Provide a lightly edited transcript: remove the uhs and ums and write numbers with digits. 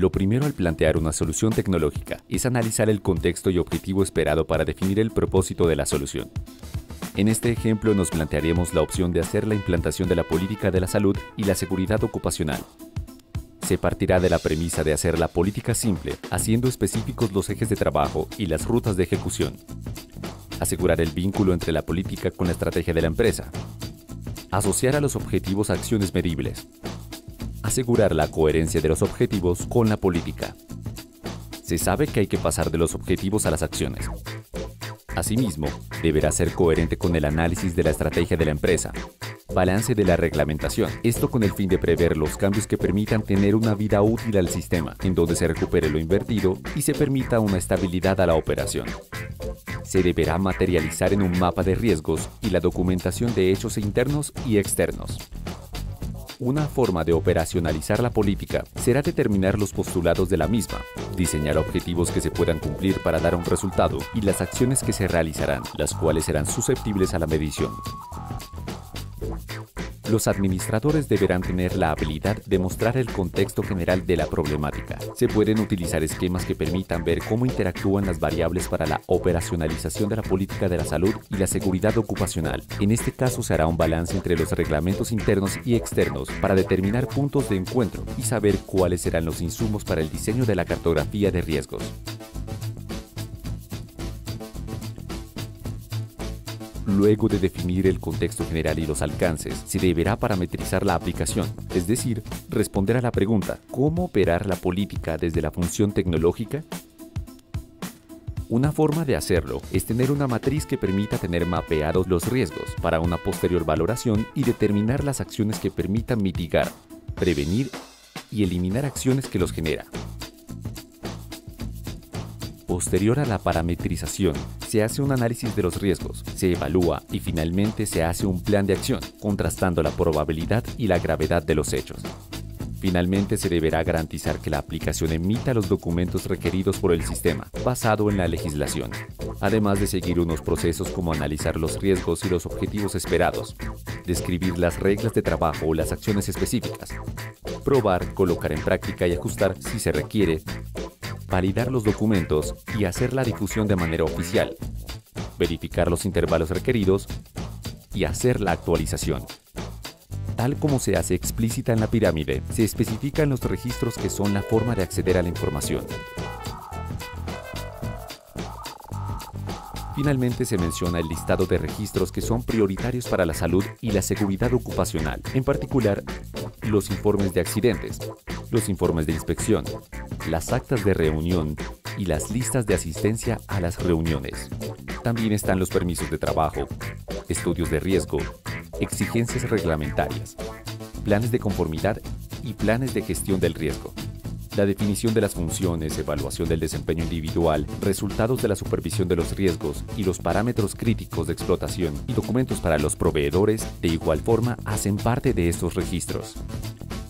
Lo primero al plantear una solución tecnológica es analizar el contexto y objetivo esperado para definir el propósito de la solución. En este ejemplo nos plantearemos la opción de hacer la implantación de la política de la salud y la seguridad ocupacional. Se partirá de la premisa de hacer la política simple, haciendo específicos los ejes de trabajo y las rutas de ejecución. Asegurar el vínculo entre la política con la estrategia de la empresa. Asociar a los objetivos acciones medibles. Asegurar la coherencia de los objetivos con la política. Se sabe que hay que pasar de los objetivos a las acciones. Asimismo, deberá ser coherente con el análisis de la estrategia de la empresa. Balance de la reglamentación. Esto con el fin de prever los cambios que permitan tener una vida útil al sistema, en donde se recupere lo invertido y se permita una estabilidad a la operación. Se deberá materializar en un mapa de riesgos y la documentación de hechos internos y externos. Una forma de operacionalizar la política será determinar los postulados de la misma, diseñar objetivos que se puedan cumplir para dar un resultado y las acciones que se realizarán, las cuales serán susceptibles a la medición. Los administradores deberán tener la habilidad de mostrar el contexto general de la problemática. Se pueden utilizar esquemas que permitan ver cómo interactúan las variables para la operacionalización de la política de la salud y la seguridad ocupacional. En este caso se hará un balance entre los reglamentos internos y externos para determinar puntos de encuentro y saber cuáles serán los insumos para el diseño de la cartografía de riesgos. Luego de definir el contexto general y los alcances, se deberá parametrizar la aplicación, es decir, responder a la pregunta ¿cómo operar la política desde la función tecnológica? Una forma de hacerlo es tener una matriz que permita tener mapeados los riesgos para una posterior valoración y determinar las acciones que permitan mitigar, prevenir y eliminar acciones que los generan. Posterior a la parametrización, se hace un análisis de los riesgos, se evalúa y finalmente se hace un plan de acción, contrastando la probabilidad y la gravedad de los hechos. Finalmente se deberá garantizar que la aplicación emita los documentos requeridos por el sistema, basado en la legislación, además de seguir unos procesos como analizar los riesgos y los objetivos esperados, describir las reglas de trabajo o las acciones específicas, probar, colocar en práctica y ajustar si se requiere, validar los documentos y hacer la difusión de manera oficial, verificar los intervalos requeridos y hacer la actualización. Tal como se hace explícita en la pirámide, se especifican los registros que son la forma de acceder a la información. Finalmente se menciona el listado de registros que son prioritarios para la salud y la seguridad ocupacional, en particular los informes de accidentes, los informes de inspección, las actas de reunión y las listas de asistencia a las reuniones. También están los permisos de trabajo, estudios de riesgo, exigencias reglamentarias, planes de conformidad y planes de gestión del riesgo. La definición de las funciones, evaluación del desempeño individual, resultados de la supervisión de los riesgos y los parámetros críticos de explotación y documentos para los proveedores de igual forma hacen parte de estos registros.